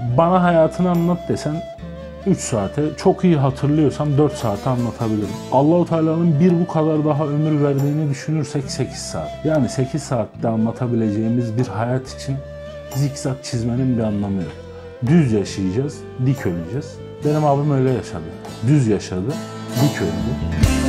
Bana hayatını anlat desen 3 saate, çok iyi hatırlıyorsam 4 saate anlatabilirim. Allahu Teala'nın bir bu kadar daha ömür verdiğini düşünürsek 8 saat. Yani 8 saatte anlatabileceğimiz bir hayat için zikzak çizmenin bir anlamı yok. Düz yaşayacağız, dik öleceğiz. Benim abim öyle yaşadı. Düz yaşadı, dik öldü.